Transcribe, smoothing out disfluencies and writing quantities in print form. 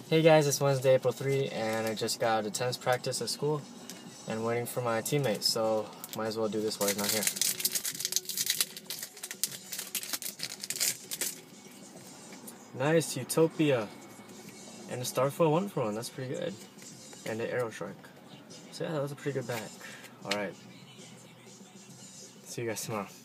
Hey guys, it's Wednesday, April 3, and I just got out of tennis practice at school and waiting for my teammate, so might as well do this while he's not here. Nice, Utopia. And a Starfoil 1-for-1, that's pretty good. And an Arrow Shark. So yeah, that was a pretty good bag. Alright. See you guys tomorrow.